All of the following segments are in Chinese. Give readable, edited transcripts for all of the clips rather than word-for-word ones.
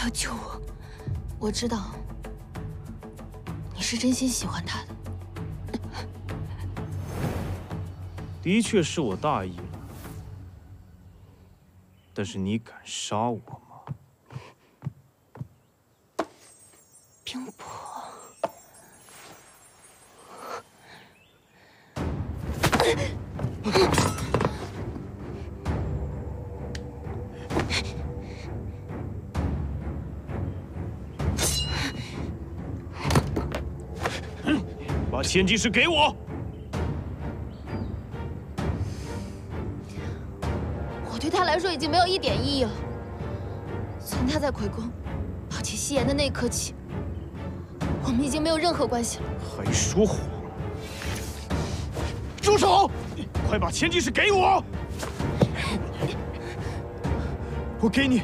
救我！我知道你是真心喜欢他的。 的确是我大意了，但是你敢杀我吗？ 冰魄。 把千机石给我！ 我对他来说已经没有一点意义了。从他在魁宫抛弃夕颜的那一刻起，我们已经没有任何关系了。 还说谎！住手！快把千机石给我！我给你。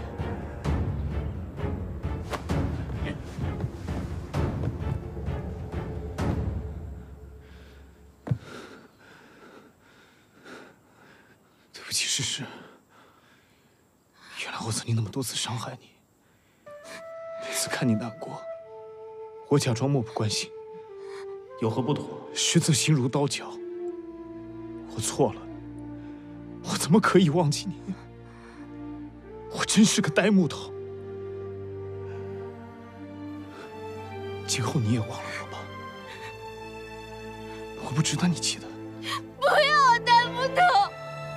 对不起，诗诗。原来我曾经那么多次伤害你，每次看你难过，我假装漠不关心，有何不妥？实则心如刀绞。我错了，我怎么可以忘记你？我真是个呆木头。今后你也忘了我吧，我不值得你记得。 不要我呆木头！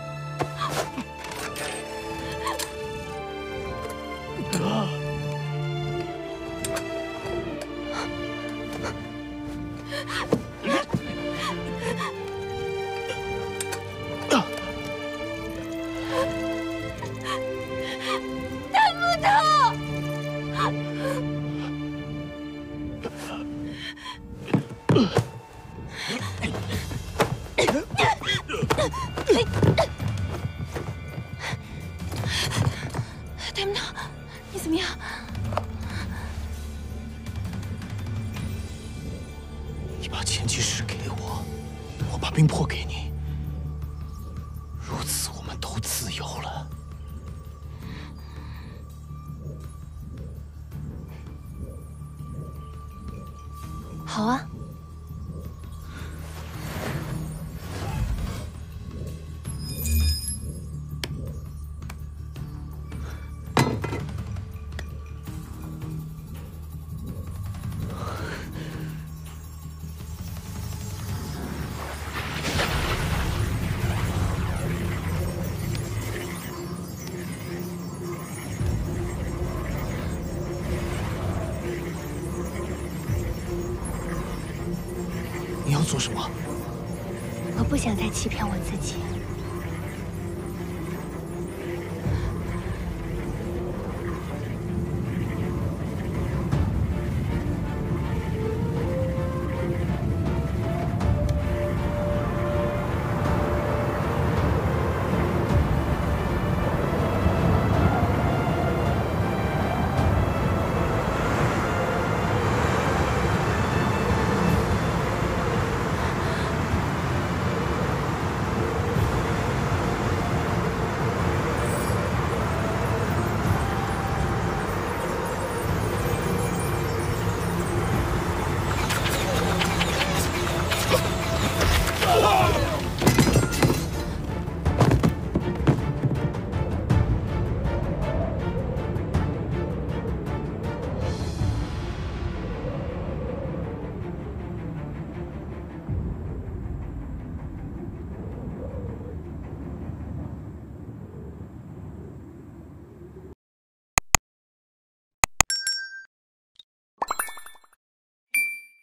呆木头！呆木头，你怎么样？ 你把千机石给我，我把冰魄给你，如此我们都自由了。 好啊。 你要做什么？ 我不想再欺骗我自己。